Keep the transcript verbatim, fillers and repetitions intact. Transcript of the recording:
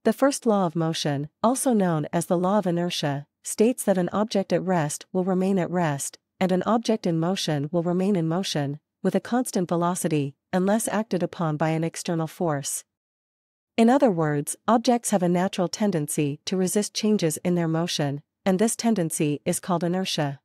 The first law of motion, also known as the law of inertia, states that an object at rest will remain at rest, and an object in motion will remain in motion, with a constant velocity, unless acted upon by an external force. In other words, objects have a natural tendency to resist changes in their motion, and this tendency is called inertia.